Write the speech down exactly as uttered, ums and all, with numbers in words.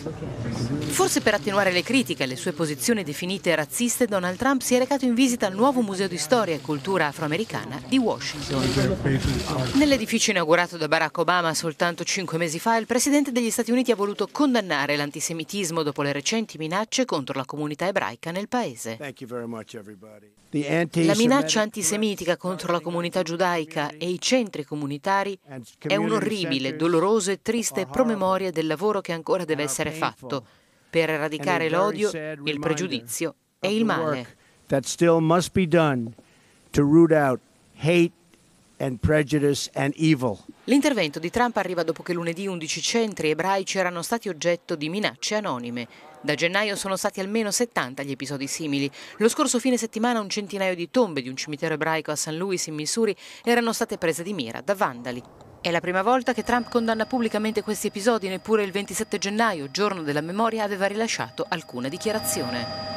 Forse per attenuare le critiche alle sue posizioni definite razziste, Donald Trump si è recato in visita al nuovo Museo di Storia e Cultura Afroamericana di Washington. Nell'edificio inaugurato da Barack Obama soltanto cinque mesi fa, il presidente degli Stati Uniti ha voluto condannare l'antisemitismo dopo le recenti minacce contro la comunità ebraica nel paese. La minaccia antisemitica contro la comunità giudaica e i centri comunitari è un orribile, doloroso e triste promemoria del lavoro che ancora deve essere fatto per eradicare l'odio, il pregiudizio e il male. L'intervento di Trump arriva dopo che lunedì undici centri ebraici erano stati oggetto di minacce anonime. Da gennaio sono stati almeno settanta gli episodi simili. Lo scorso fine settimana un centinaio di tombe di un cimitero ebraico a Saint Louis in Missouri erano state prese di mira da vandali. È la prima volta che Trump condanna pubblicamente questi episodi, neppure il ventisette gennaio, giorno della memoria, aveva rilasciato alcuna dichiarazione.